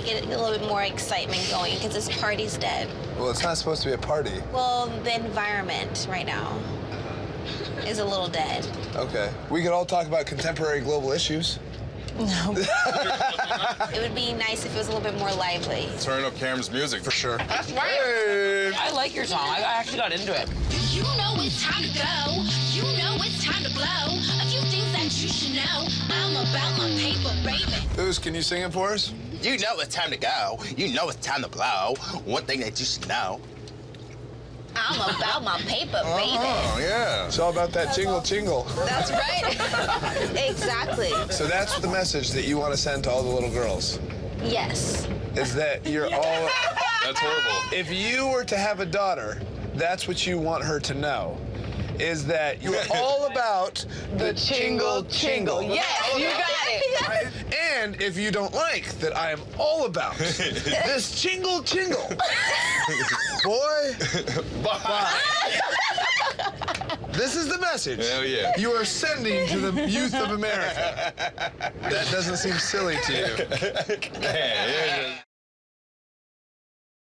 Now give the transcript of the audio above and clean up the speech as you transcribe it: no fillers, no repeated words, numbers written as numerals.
get a little bit more excitement going because this party's dead. Well, it's not supposed to be a party. Well, the environment right now is a little dead. Okay. We could all talk about contemporary global issues. No. It would be nice if it was a little bit more lively. Turn up Cam's music. For sure. That's right. Hey. I like your song. I actually got into it. You know it's time to go. You know it's time to blow. A few things that you should know. I'm about my paper, baby. Booze, can you sing it for us? You know it's time to go. You know it's time to blow. One thing that you should know. I'm about my paper, baby. Oh, yeah. It's all about that jingle jingle. That's right. Exactly. So that's the message that you want to send to all the little girls, Yes. is that you're all... That's horrible. If you were to have a daughter, that's what you want her to know, is that you're all about the jingle jingle. Yes, you got it. And if you don't like that I am all about this jingle jingle, boy, bye. This is the message Hell yeah. you are sending to the youth of America. That doesn't seem silly to you. Yeah, yeah.